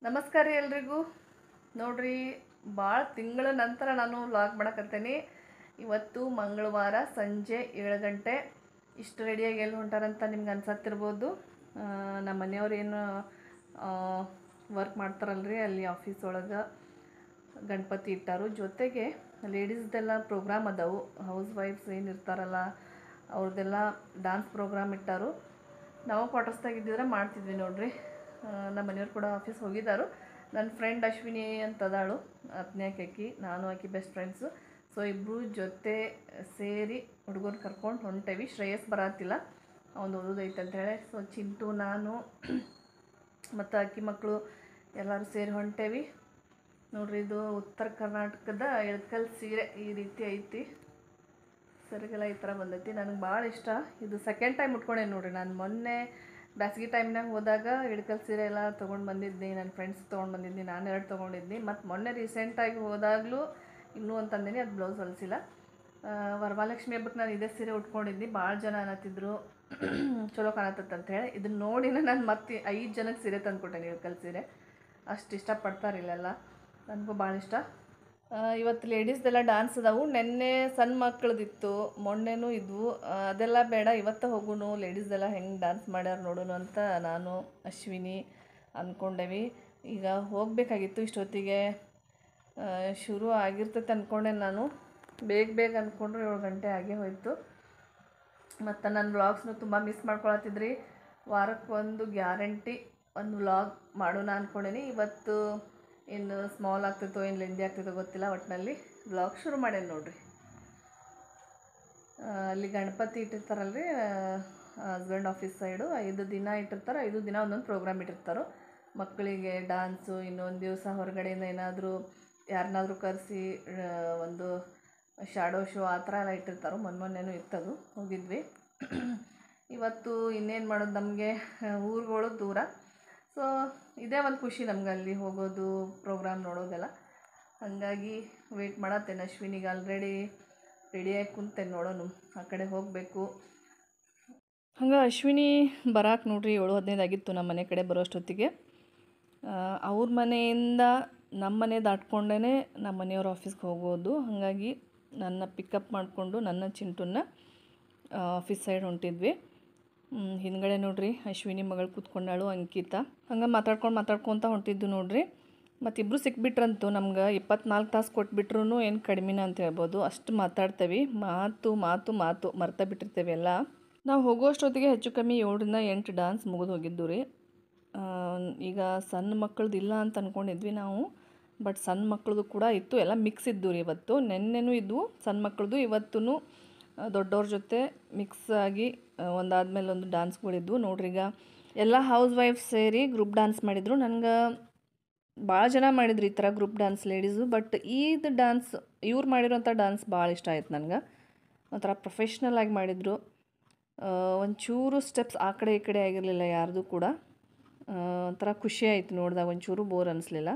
ನಮಸ್ಕಾರ ರೀ ಎಲ್ರಿಗೂ. ನೋಡ್ರಿ, ಭಾಳ ತಿಂಗಳ ನಂತರ ನಾನು ವ್ಲಾಗ್ ಮಾಡಕತ್ತೇನೆ. ಇವತ್ತು ಮಂಗಳವಾರ ಸಂಜೆ 7 ಗಂಟೆ. ಇಷ್ಟು ರೆಡಿಯಾಗಿ ಎಲ್ಲಿ ಹೊಂಟಾರಂತ ನಿಮ್ಗೆ ಅನ್ಸತ್ತಿರ್ಬೋದು. ನಮ್ಮ ಮನೆಯವ್ರು ಏನು ವರ್ಕ್ ಮಾಡ್ತಾರಲ್ರಿ, ಅಲ್ಲಿ ಆಫೀಸ್ ಒಳಗೆ ಗಣಪತಿ ಇಟ್ಟಾರು. ಜೊತೆಗೆ ಲೇಡೀಸ್ದೆಲ್ಲ ಪ್ರೋಗ್ರಾಮ್ ಅದಾವು. ಹೌಸ್ ವೈಫ್ಸ್ ಏನು ಇರ್ತಾರಲ್ಲ ಅವ್ರದ್ದೆಲ್ಲ ಡ್ಯಾನ್ಸ್ ಪ್ರೋಗ್ರಾಮ್ ಇಟ್ಟಾರು. ನಾವು ಕ್ವಾರ್ಟರ್ಸ್ದಾಗಿದ್ದಿದ್ರೆ ಮಾಡ್ತಿದ್ವಿ ನೋಡ್ರಿ. ನಮ್ಮ ಮನೆಯವ್ರು ಕೂಡ ಆಫೀಸ್ ಹೋಗಿದ್ದಾರು. ನನ್ನ ಫ್ರೆಂಡ್ ಅಶ್ವಿನಿ ಅಂತದಾಳು, ಆಕಿ ನಾನು ಆಕಿ ಬೆಸ್ಟ್ ಫ್ರೆಂಡ್ಸು. ಸೊ ಇಬ್ಬರು ಜೊತೆ ಸೇರಿ ಹುಡುಗರು ಕರ್ಕೊಂಡು ಹೊಂಟೇವಿ. ಶ್ರೇಯಸ್ ಬರತ್ತಿಲ್ಲ, ಅವ್ನು ಓದೋದೈತೆ ಅಂಥೇಳಿ. ಸೊ ಚಿಂಟು, ನಾನು ಮತ್ತು ಅಕ್ಕಿ ಮಕ್ಕಳು ಎಲ್ಲರೂ ಸೇರಿ ಹೊಂಟೇವಿ ನೋಡ್ರಿ. ಇದು ಉತ್ತರ ಕರ್ನಾಟಕದ ಎಳ್ಕಲ್ ಸೀರೆ ಈ ರೀತಿ ಐತಿ. ಸರಿಗೆಲ್ಲ ಈ ಥರ ಬಂದೈತಿ. ನನಗೆ ಭಾಳ ಇಷ್ಟ. ಇದು ಸೆಕೆಂಡ್ ಟೈಮ್ ಉಟ್ಕೊಂಡೆ ನೋಡ್ರಿ. ನಾನು ಮೊನ್ನೆ ಬ್ಯಾಸ್ಗೆ ಟೈಮ್ನಾಗ ಹೋದಾಗ ಇಳ್ಕಲ್ ಸೀರೆ ಎಲ್ಲ ತೊಗೊಂಡು ಬಂದಿದ್ದೆ. ನನ್ನ ಫ್ರೆಂಡ್ಸ್ ತೊಗೊಂಡು ಬಂದಿದ್ದೆ, ನಾನು 2 ತೊಗೊಂಡಿದ್ದೆ. ಮತ್ತು ಮೊನ್ನೆ ರೀಸೆಂಟಾಗಿ ಹೋದಾಗಲೂ ಇನ್ನೂ ಅಂತಂದೇನೆ, ಅದು ಬ್ಲೌಸ್ ಹೊಲಿಸಿಲ್ಲ. ವರಮಹಾಲಕ್ಷ್ಮಿ ಹಬ್ಬಕ್ಕೆ ನಾನು ಇದೇ ಸೀರೆ ಉಟ್ಕೊಂಡಿದ್ದೆ. ಭಾಳ ಜನ ಅನ್ನತ್ತಿದ್ರು ಚಲೋ ಕಾಣತ್ತಂತ ಹೇಳಿ. ಇದನ್ನು ನೋಡಿನ ನಾನು ಮತ್ತೆ 5 ಜನಕ್ಕೆ ಸೀರೆ ತಂದುಕೊಟ್ಟೇನೆ. ಇಳ್ಕಲ್ ಸೀರೆ ಅಷ್ಟು ಇಷ್ಟಪಡ್ತಾರೆ ಇಲ್ಲೆಲ್ಲ. ನನಗೂ ಭಾಳ ಇಷ್ಟ. ಇವತ್ತು ಲೇಡೀಸ್ದೆಲ್ಲ ಡ್ಯಾನ್ಸ್ ಅದಾವು. ನೆನ್ನೆ ಸಣ್ಣ ಮಕ್ಕಳದಿತ್ತು, ಮೊನ್ನೆನೂ ಇದ್ವು. ಅದೆಲ್ಲ ಬೇಡ, ಇವತ್ತು ಹೋಗುನು ಲೇಡೀಸ್ದೆಲ್ಲ ಹೆಂಗೆ ಡ್ಯಾನ್ಸ್ ಮಾಡ್ಯಾರ ನೋಡೋಣ ಅಂತ ನಾನು ಅಶ್ವಿನಿ ಅಂದ್ಕೊಂಡೇವಿ. ಈಗ ಹೋಗಬೇಕಾಗಿತ್ತು. ಇಷ್ಟೊತ್ತಿಗೆ ಶುರು ಆಗಿರ್ತೈತೆ ಅಂದ್ಕೊಂಡೆ ನಾನು. ಬೇಗ ಅಂದ್ಕೊಂಡ್ರೆ 7 ಗಂಟೆ ಆಗೇ ಹೋಯಿತು. ಮತ್ತು ನನ್ನ ವ್ಲಾಗ್ಸ್ನು ತುಂಬ ಮಿಸ್ ಮಾಡ್ಕೊಳತ್ತಿದ್ರಿ. ವಾರಕ್ಕೆ ಒಂದು ಗ್ಯಾರಂಟಿ ಒಂದು ವ್ಲಾಗ್ ಮಾಡೋಣ ಅಂದ್ಕೊಂಡೇನಿ. ಇವತ್ತು ಏನು ಸ್ಮಾಲ್ ಆಗ್ತೈತೋ ಏನು ಲೆಂದಿ ಆಗ್ತೈತೋ ಗೊತ್ತಿಲ್ಲ, ಒಟ್ಟಿನಲ್ಲಿ ವ್ಲಾಗ್ ಶುರು ಮಾಡೇನಿ ನೋಡ್ರಿ. ಅಲ್ಲಿ ಗಣಪತಿ ಇಟ್ಟಿರ್ತಾರಲ್ರಿ, ಹಸ್ಬೆಂಡ್ ಆಫೀಸ್ ಸೈಡು 5 ದಿನ ಇಟ್ಟಿರ್ತಾರೆ. 5 ದಿನ ಒಂದೊಂದು ಪ್ರೋಗ್ರಾಮ್ ಇಟ್ಟಿರ್ತಾರೆ. ಮಕ್ಕಳಿಗೆ ಡ್ಯಾನ್ಸು, ಇನ್ನೊಂದು ದಿವಸ ಹೊರಗಡೆಯಿಂದ ಏನಾದರೂ ಯಾರನ್ನಾದ್ರೂ ಕರೆಸಿ ಒಂದು ಶಾಡೋ ಶೋ ಆ ಥರ ಎಲ್ಲ ಇಟ್ಟಿರ್ತಾರೆ. ಮೊನ್ನೆನೂ ಇತ್ತದು, ಹೋಗಿದ್ವಿ. ಇವತ್ತು ಇನ್ನೇನು ಮಾಡೋದು, ನಮಗೆ ಊರುಗಳು ದೂರ. ಸೊ ಇದೇ ಒಂದು ಖುಷಿ ನಮ್ಗೆ, ಅಲ್ಲಿ ಹೋಗೋದು, ಪ್ರೋಗ್ರಾಮ್ ನೋಡೋದೆಲ್ಲ. ಹಾಗಾಗಿ ವೆಯ್ಟ್ ಮಾಡತ್ತೇನೆ. ಅಶ್ವಿನಿಗೆ ಆಲ್ರೆಡಿ ರೆಡಿಯಾಗಿ ಕುಂತೇನೆ, ನೋಡೋಣ ಆ ಕಡೆ ಹೋಗಬೇಕು. ಹಂಗೆ ಅಶ್ವಿನಿ ಬರಾಕೆ ನೋಡ್ರಿ 7:15 ಆಗಿತ್ತು ನಮ್ಮ ಮನೆ ಕಡೆ ಬರೋಷ್ಟೊತ್ತಿಗೆ. ಅವ್ರ ಮನೆಯಿಂದ ನಮ್ಮ ಮನೆ ದಾಟ್ಕೊಂಡೇ ನಮ್ಮ ಮನೆಯವ್ರ ಆಫೀಸ್ಗೆ ಹೋಗೋದು. ಹಾಗಾಗಿ ನನ್ನ ಪಿಕಪ್ ಮಾಡಿಕೊಂಡು ನನ್ನ ಚಿಂಟುನ್ನ ಆಫೀಸ್ ಸೈಡ್ ಹೊಂಟಿದ್ವಿ. ಹಿಂದ್ಗಡೆ ನೋಡ್ರಿ ಅಶ್ವಿನಿ ಮಗಳು ಕೂತ್ಕೊಂಡಾಳು, ಅಂಕಿತಾ. ಹಂಗೆ ಮಾತಾಡ್ಕೊತ ಹೊಂಟಿದ್ದು ನೋಡ್ರಿ. ಮತ್ತು ಇಬ್ಬರು ಸಿಕ್ಬಿಟ್ರಂತು. ನಮ್ಗೆ 24 ತಾಸು ಕೊಟ್ಬಿಟ್ರು ಏನು ಕಡಿಮೆನ ಅಂತ ಹೇಳ್ಬೋದು. ಅಷ್ಟು ಮಾತಾಡ್ತೇವೆ. ಮಾತು ಮರ್ತಾ ಬಿಟ್ಟಿರ್ತೇವೆ ಎಲ್ಲ. ನಾವು ಹೋಗೋಷ್ಟೊತ್ತಿಗೆ ಹೆಚ್ಚು ಕಮ್ಮಿ 7ರಿಂದ 8 ಡ್ಯಾನ್ಸ್ ಮುಗಿದು ಹೋಗಿದ್ದು ರೀ. ಈಗ ಸಣ್ಣ ಮಕ್ಕಳದ್ದು ಇಲ್ಲ ಅಂತ ಅಂದ್ಕೊಂಡಿದ್ವಿ ನಾವು, ಬಟ್ ಸಣ್ಣ ಮಕ್ಕಳದು ಕೂಡ ಇತ್ತು. ಎಲ್ಲ ಮಿಕ್ಸ್ ಇದ್ದು ರೀ. ಇವತ್ತು ನೆನ್ನೆನೂ ಇದ್ವು ಸಣ್ಣ ಮಕ್ಕಳದು, ಇವತ್ತೂ ದೊಡ್ಡವ್ರ ಜೊತೆ ಮಿಕ್ಸ್ ಆಗಿ ಒಂದಾದ್ಮೇಲೆ ಒಂದು ಡ್ಯಾನ್ಸ್ಗಳಿದ್ವು ನೋಡ್ರಿ. ಈಗ ಎಲ್ಲ ಹೌಸ್ ವೈಫ್ ಸೇರಿ ಗ್ರೂಪ್ ಡ್ಯಾನ್ಸ್ ಮಾಡಿದರು. ನನಗೆ ಭಾಳ ಜನ ಮಾಡಿದ್ರು ಈ ಥರ ಗ್ರೂಪ್ ಡ್ಯಾನ್ಸ್ ಲೇಡೀಸು. ಬಟ್ ಇದು ಡ್ಯಾನ್ಸ್, ಇವ್ರು ಮಾಡಿರೋಂಥ ಡ್ಯಾನ್ಸ್ ಭಾಳ ಇಷ್ಟ ಆಯ್ತು ನನಗೆ. ಒಂಥರ ಪ್ರೊಫೆಷ್ನಲ್ ಆಗಿ ಮಾಡಿದರು. ಒಂಚೂರು ಸ್ಟೆಪ್ಸ್ ಆ ಕಡೆ ಈ ಕಡೆ ಆಗಿರಲಿಲ್ಲ ಯಾರ್ದು ಕೂಡ. ಒಂಥರ ಖುಷಿ ಆಯಿತು ನೋಡಿದಾಗ, ಒಂಚೂರು ಬೋರ್ ಅನ್ನಿಸ್ಲಿಲ್ಲ.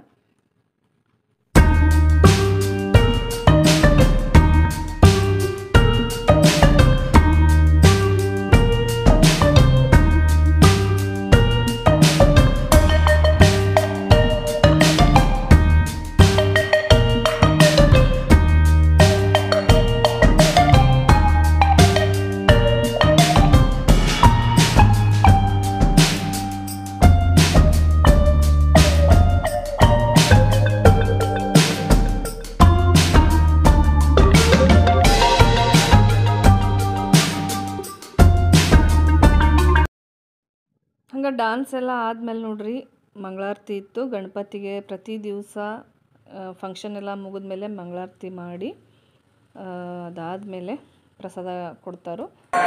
ಹಂಗೆ ಡ್ಯಾನ್ಸ್ ಎಲ್ಲ ಆದಮೇಲೆ ನೋಡ್ರಿ ಮಂಗಳಾರತಿ ಇತ್ತು. ಗಣಪತಿಗೆ ಪ್ರತಿ ದಿವಸ ಫಂಕ್ಷನ್ ಎಲ್ಲ ಮುಗಿದ್ಮೇಲೆ ಮಂಗಳಾರತಿ ಮಾಡಿ ಅದಾದಮೇಲೆ ಪ್ರಸಾದ ಕೊಡ್ತಾರೋ.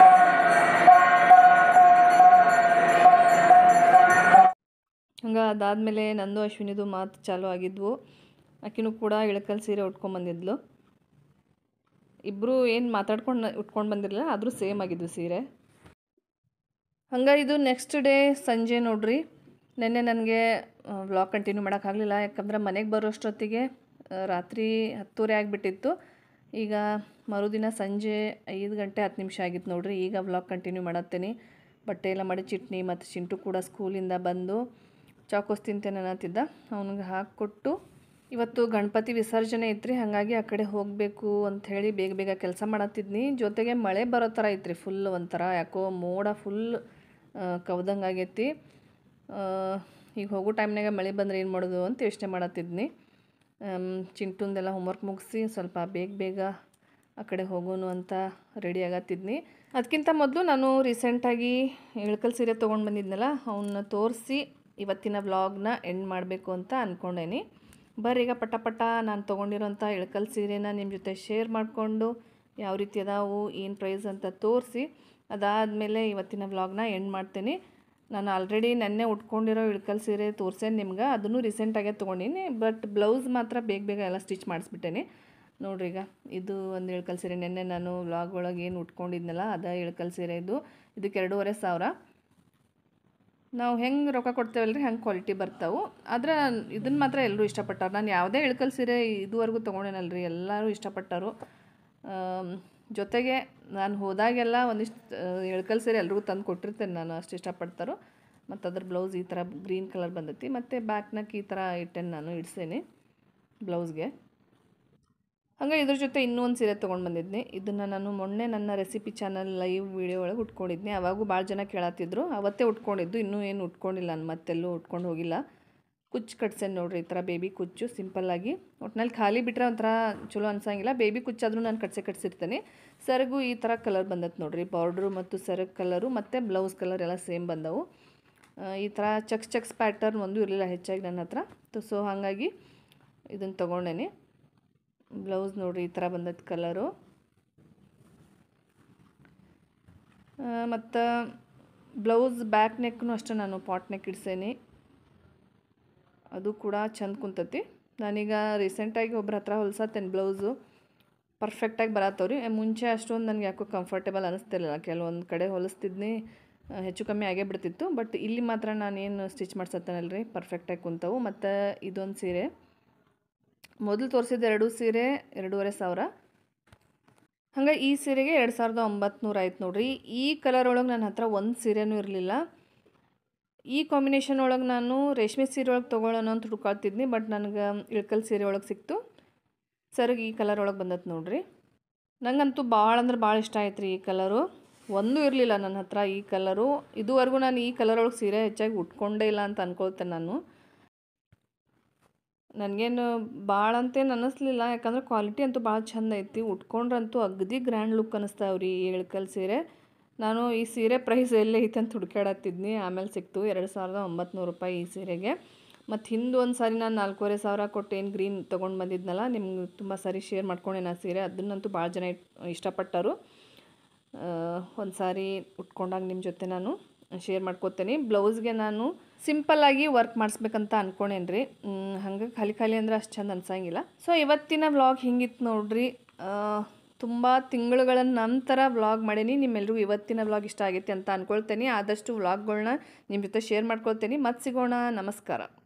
ಹಂಗೆ ಅದಾದಮೇಲೆ ನಂದು ಅಶ್ವಿನಿದು ಮಾತು ಚಾಲು ಆಗಿದ್ವು. ಆಕಿನೂ ಕೂಡ ಇಳಕಲ್ ಸೀರೆ ಉಟ್ಕೊಂಡ್ಬಂದಿದ್ಲು. ಇಬ್ಬರು ಏನು ಮಾತಾಡ್ಕೊಂಡು ಉಟ್ಕೊಂಡು ಬಂದಿರಲಿಲ್ಲ, ಆದರೂ ಸೇಮ್ ಆಗಿದ್ವು ಸೀರೆ. ಹಂಗೆ ಇದು ನೆಕ್ಸ್ಟ್ ಡೇ ಸಂಜೆ ನೋಡ್ರಿ. ನೆನ್ನೆ ನನಗೆ ವ್ಲಾಗ್ ಕಂಟಿನ್ಯೂ ಮಾಡೋಕ್ಕಾಗಲಿಲ್ಲ, ಯಾಕಂದ್ರೆ ಮನೆಗೆ ಬರೋಷ್ಟೊತ್ತಿಗೆ ರಾತ್ರಿ 10:30 ಆಗಿಬಿಟ್ಟಿತ್ತು. ಈಗ ಮರುದಿನ ಸಂಜೆ 5 ಗಂಟೆ 10 ನಿಮಿಷ ಆಗಿತ್ತು ನೋಡ್ರಿ. ಈಗ ವ್ಲಾಗ್ ಕಂಟಿನ್ಯೂ ಮಾಡತ್ತೇನೆ. ಬಟ್ಟೆ ಎಲ್ಲ ಮಡಿ ಚಿಟ್ನಿ ಮತ್ತು ಚಿಂಟು ಕೂಡ ಸ್ಕೂಲಿಂದ ಬಂದು ಚಾಕೋಸ್ ತಿಂತೇನೆ ಅನ್ನತ್ತಿದ್ದ, ಅವನಿಗೆ ಹಾಕಿಕೊಟ್ಟು ಇವತ್ತು ಗಣಪತಿ ವಿಸರ್ಜನೆ ಐತ್ರಿ, ಹಾಗಾಗಿ ಆ ಕಡೆ ಹೋಗಬೇಕು ಅಂಥೇಳಿ ಬೇಗ ಬೇಗ ಕೆಲಸ ಮಾಡತ್ತಿದ್ನಿ. ಜೊತೆಗೆ ಮಳೆ ಬರೋ ಥರ ಐತ್ರಿ, ಫುಲ್ ಒಂಥರ ಯಾಕೋ ಮೋಡ ಫುಲ್ ಕವ್ದಂಗೆ ಆಗೈತಿ. ಈಗ ಹೋಗೋ ಟೈಮ್ನಾಗ ಮಳೆ ಬಂದರೆ ಏನು ಮಾಡೋದು ಅಂತ ಯೋಚನೆ ಮಾಡತ್ತಿದ್ನಿ. ಚಿಂಟುಂದೆಲ್ಲ ಹೋಮ್ವರ್ಕ್ ಮುಗಿಸಿ ಸ್ವಲ್ಪ ಬೇಗ ಬೇಗ ಆ ಕಡೆ ಹೋಗೋನು ಅಂತ ರೆಡಿ ಆಗತ್ತಿದ್ನಿ. ಅದಕ್ಕಿಂತ ಮೊದಲು ನಾನು ರೀಸೆಂಟಾಗಿ ಇಳಕಲ್ ಸೀರೆ ತೊಗೊಂಡು ಬಂದಿದ್ನಲ್ಲ, ಅವನ್ನ ತೋರಿಸಿ ಇವತ್ತಿನ ವ್ಲಾಗ್ನ ಎಂಡ್ ಮಾಡಬೇಕು ಅಂತ ಅಂದ್ಕೊಂಡೇನಿ. ಬರ್ರೀಗ ಪಟ ಪಟ ನಾನು ತೊಗೊಂಡಿರೋಂಥ ಇಳಕಲ್ ಸೀರೆನ ನಿಮ್ಮ ಜೊತೆ ಶೇರ್ ಮಾಡಿಕೊಂಡು ಯಾವ ರೀತಿ ಅದಾವು, ಏನು ಪ್ರೈಸ್ ಅಂತ ತೋರಿಸಿ ಅದಾದಮೇಲೆ ಇವತ್ತಿನ ವ್ಲಾಗ್ನ ಎಂಡ್ ಮಾಡ್ತೀನಿ. ನಾನು ಆಲ್ರೆಡಿ ನೆನ್ನೆ ಉಟ್ಕೊಂಡಿರೋ ಇಳಕಲ್ ಸೀರೆ ತೋರಿಸೇನೆ ನಿಮ್ಗೆ, ಅದನ್ನು ರೀಸೆಂಟಾಗೇ ತೊಗೊಂಡಿನಿ. ಬಟ್ ಬ್ಲೌಸ್ ಮಾತ್ರ ಬೇಗ ಬೇಗ ಎಲ್ಲ ಸ್ಟಿಚ್ ಮಾಡಿಸ್ಬಿಟ್ಟೇನೆ. ನೋಡ್ರಿ, ಈಗ ಇದು ಒಂದು ಇಳಕಲ್ ಸೀರೆ. ನೆನ್ನೆ ನಾನು ವ್ಲಾಗ್ ಒಳಗೆ ಏನು ಉಟ್ಕೊಂಡಿದ್ನಲ್ಲ ಅದ ಇಳಕಲ್ ಸೀರೆ. ಇದಕ್ಕೆ 2,500. ನಾವು ಹೆಂಗೆ ರೊಕ್ಕ ಕೊಡ್ತೇವಲ್ರಿ ಹಂಗೆ ಕ್ವಾಲಿಟಿ ಬರ್ತಾವೆ. ಆದರೆ ಇದನ್ನು ಮಾತ್ರ ಎಲ್ಲರೂ ಇಷ್ಟಪಟ್ಟಾರೆ. ನಾನು ಯಾವುದೇ ಇಳಕಲ್ ಸೀರೆ ಇದುವರೆಗೂ ತೊಗೊಂಡೇನಲ್ರಿ, ಎಲ್ಲರೂ ಇಷ್ಟಪಟ್ಟರು. ಜೊತೆಗೆ ನಾನು ಹೋದಾಗೆಲ್ಲ ಒಂದಿಷ್ಟು ಇಳಕಲ್ ಸೀರೆ ಎಲ್ರಿಗೂ ತಂದು ಕೊಟ್ಟಿರ್ತೇನೆ ನಾನು, ಅಷ್ಟು ಇಷ್ಟಪಡ್ತಾರೋ. ಮತ್ತು ಅದ್ರ ಬ್ಲೌಸ್ ಈ ಥರ ಗ್ರೀನ್ ಕಲರ್ ಬಂದೈತಿ. ಮತ್ತು ಬ್ಯಾಕ್ನಾಗ ಈ ಥರ ಇಟ್ಟೇನೆ, ನಾನು ಇಡ್ಸೇನೆ ಬ್ಲೌಸ್ಗೆ. ಹಾಗೆ ಇದ್ರ ಜೊತೆ ಇನ್ನೂ ಒಂದು ಸೀರೆ ತೊಗೊಂಡು ಬಂದಿದ್ನಿ. ಇದನ್ನು ನಾನು ಮೊನ್ನೆ ನನ್ನ ರೆಸಿಪಿ ಚಾನಲ್ ಲೈವ್ ವೀಡಿಯೋ ಒಳಗೆ ಉಟ್ಕೊಂಡಿದ್ನಿ. ಅವಾಗೂ ಭಾಳ ಜನ ಕೇಳತ್ತಿದ್ರು, ಅವತ್ತೇ ಉಟ್ಕೊಂಡಿದ್ದು. ಇನ್ನೂ ಏನು ಉಟ್ಕೊಂಡಿಲ್ಲ, ನಾನು ಮತ್ತೆಲ್ಲೂ ಉಟ್ಕೊಂಡು ಹೋಗಿಲ್ಲ. ಕುಚ್ಚು ಕಟ್ಸೇನೆ ನೋಡ್ರಿ, ಈ ಥರ ಬೇಬಿ ಕುಚ್ಚು ಸಿಂಪಲ್ಲಾಗಿ. ಒಟ್ಟಿನಲ್ಲಿ ಖಾಲಿ ಬಿಟ್ಟರೆ ಒಂಥರ ಚಲೋ ಅನ್ಸಂಗಿಲ್ಲ. ಬೇಬಿ ಕುಚ್ಚಾದರೂ ನಾನು ಕಟ್ಸಿರ್ತೇನೆ. ಸೆರಗು ಈ ಥರ ಕಲರ್ ಬಂದತ್ತೆ ನೋಡ್ರಿ, ಬಾರ್ಡ್ರು ಮತ್ತು ಸೆರಗು ಕಲರು ಮತ್ತು ಬ್ಲೌಸ್ ಕಲರ್ ಎಲ್ಲ ಸೇಮ್ ಬಂದವು. ಈ ಥರ ಚೆಕ್ಸ್ ಪ್ಯಾಟರ್ನ್ ಒಂದು ಇರಲಿಲ್ಲ ಹೆಚ್ಚಾಗಿ ನನ್ನ ಹತ್ರ. ಸೊ ಹಾಗಾಗಿ ಇದನ್ನು ತೊಗೊಂಡೇನೆ. ಬ್ಲೌಸ್ ನೋಡ್ರಿ ಈ ಥರ ಬಂದದ್ದು ಕಲರು. ಮತ್ತು ಬ್ಲೌಸ್ ಬ್ಯಾಕ್ ನೆಕ್ನು ಅಷ್ಟೇ ನಾನು ಪಾಟ್ ನೆಕ್ ಇಡ್ಸೇನೆ, ಅದು ಕೂಡ ಚಂದ ಕುಂತತಿ. ನಾನೀಗ ರೀಸೆಂಟಾಗಿ ಒಬ್ರ ಹತ್ರ ಹೊಲ್ಸತ್ತೇನೆ ಬ್ಲೌಸು, ಪರ್ಫೆಕ್ಟಾಗಿ ಬರತ್ತವ್ರಿ. ಮುಂಚೆ ಅಷ್ಟೊಂದು ನನಗೆ ಯಾಕೋ ಕಂಫರ್ಟೇಬಲ್ ಅನ್ನಿಸ್ತಿರಲಿಲ್ಲ. ಕೆಲವೊಂದು ಕಡೆ ಹೊಲಿಸ್ತಿದ್ನಿ, ಹೆಚ್ಚು ಕಮ್ಮಿ ಆಗೇ ಬಿಡ್ತಿತ್ತು. ಬಟ್ ಇಲ್ಲಿ ಮಾತ್ರ ನಾನೇನು ಸ್ಟಿಚ್ ಮಾಡ್ಸತ್ತೇನಲ್ರಿ ಪರ್ಫೆಕ್ಟಾಗಿ ಕುಂತವು. ಮತ್ತು ಇದೊಂದು ಸೀರೆ, ಮೊದಲು ತೋರಿಸಿದ 2 ಸೀರೆ 2,500. ಹಂಗೆ ಈ ಸೀರೆಗೆ 2,900 ಆಯ್ತು ನೋಡ್ರಿ. ಈ ಕಲರ್ ಒಳಗೆ ನನ್ನ ಹತ್ರ ಒಂದು ಸೀರೆನೂ ಇರಲಿಲ್ಲ. ಈ ಕಾಂಬಿನೇಷನ್ ಒಳಗೆ ನಾನು ರೇಷ್ಮೆ ಸೀರೆ ಒಳಗೆ ತೊಗೊಳ್ಳೋಣ ಅಂತ ಹುಡ್ಕೊಳ್ತಿದ್ನಿ. ಬಟ್ ನನಗೆ ಇಳಕಲ್ ಸೀರೆ ಒಳಗೆ ಸಿಕ್ತು. ಸರಿಗೆ ಈ ಕಲರ್ ಒಳಗೆ ಬಂದತ್ತು ನೋಡ್ರಿ. ನನಗಂತೂ ಭಾಳ ಅಂದ್ರೆ ಭಾಳ ಇಷ್ಟ ಆಯ್ತು ರೀ ಈ ಕಲರು. ಒಂದೂ ಇರಲಿಲ್ಲ ನನ್ನ ಹತ್ರ ಈ ಕಲರು. ಇದುವರೆಗೂ ನಾನು ಈ ಕಲರ್ ಒಳಗೆ ಸೀರೆ ಹೆಚ್ಚಾಗಿ ಉಟ್ಕೊಂಡೇ ಇಲ್ಲ ಅಂತ ಅನ್ಕೊಳ್ತೇನೆ ನಾನು. ನನಗೇನು ಭಾಳ ಅಂತೇನು ಅನ್ನಿಸ್ಲಿಲ್ಲ, ಯಾಕಂದ್ರೆ ಕ್ವಾಲಿಟಿ ಅಂತೂ ಭಾಳ ಚಂದ ಐತಿ. ಉಟ್ಕೊಂಡ್ರಂತೂ ಅಗದಿ ಗ್ರ್ಯಾಂಡ್ ಲುಕ್ ಅನ್ನಿಸ್ತಾವ್ರಿ ಈ ಇಳಕಲ್ ಸೀರೆ. ನಾನು ಈ ಸೀರೆ ಪ್ರೈಸ್ ಎಲ್ಲೇ ಐತೆ ಅಂತ ಹುಡುಕಾಡತ್ತಿದ್ನಿ, ಆಮೇಲೆ ಸಿಕ್ತು 2,900 ರೂಪಾಯಿ ಈ ಸೀರೆಗೆ. ಮತ್ತು ಹಿಂದೆ ಒಂದು ಸಾರಿ ನಾನು 4,500 ಕೊಟ್ಟು ಏನು ಗ್ರೀನ್ ತೊಗೊಂಡು ಬಂದಿದ್ನಲ್ಲ, ನಿಮ್ಗೆ ತುಂಬ ಸಾರಿ ಶೇರ್ ಮಾಡ್ಕೊಂಡೇನು ಆ ಸೀರೆ. ಅದನ್ನಂತೂ ಭಾಳ ಜನ ಇಷ್ಟಪಟ್ಟರು. ಒಂದು ಸಾರಿ ಉಟ್ಕೊಂಡಾಗ ನಿಮ್ಮ ಜೊತೆ ನಾನು ಶೇರ್ ಮಾಡ್ಕೋತೇನೆ. ಬ್ಲೌಸ್ಗೆ ನಾನು ಸಿಂಪಲ್ಲಾಗಿ ವರ್ಕ್ ಮಾಡಿಸ್ಬೇಕಂತ ಅಂದ್ಕೊಂಡೇನಿ ರೀ. ಹಂಗೆ ಖಾಲಿ ಅಂದ್ರೆ ಅಷ್ಟು ಚಂದ ಅನ್ಸಂಗಿಲ್ಲ. ಸೊ ಇವತ್ತಿನ ವ್ಲಾಗ್ ಹಿಂಗಿತ್ತು ನೋಡ್ರಿ. ತುಂಬ ತಿಂಗಳುಗಳ ನಂತರ ವ್ಲಾಗ್ ಮಾಡೀನಿ. ನಿಮ್ಮೆಲ್ಲರಿಗೂ ಇವತ್ತಿನ ವ್ಲಾಗ್ ಇಷ್ಟ ಆಗೈತೆ ಅಂತ ಅಂದ್ಕೊಳ್ತೇನೆ. ಆದಷ್ಟು ವ್ಲಾಗ್ಗಳನ್ನ ನಿಮ್ಮ ಜೊತೆ ಶೇರ್ ಮಾಡ್ಕೊಳ್ತೇನೆ. ಮತ್ತೆ ಸಿಗೋಣ. ನಮಸ್ಕಾರ.